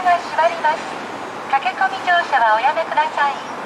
が閉まります。駆け込み乗車はおやめください。